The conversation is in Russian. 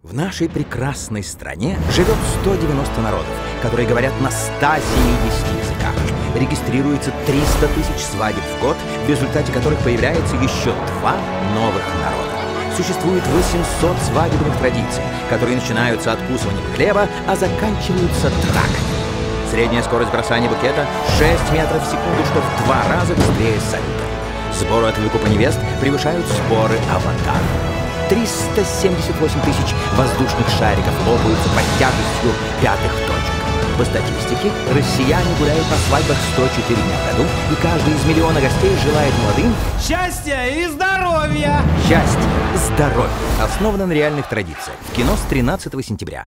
В нашей прекрасной стране живет 190 народов, которые говорят на 170 языках. Регистрируется 300 тысяч свадеб в год, в результате которых появляется еще 2 новых народа. Существует 800 свадебных традиций, которые начинаются откусыванием хлеба, а заканчиваются дракой. Средняя скорость бросания букета 6 метров в секунду, что в 2 раза быстрее салюта. Сборы от выкупа невест превышают сборы аватара. 378 тысяч воздушных шариков лопаются под тяжестью 5-х точек. По статистике, россияне гуляют на свадьбах 104 дня в году, и каждый из миллиона гостей желает молодым счастья и здоровья! Счастье, здоровье. Основано на реальных традициях. В кино с 13 сентября.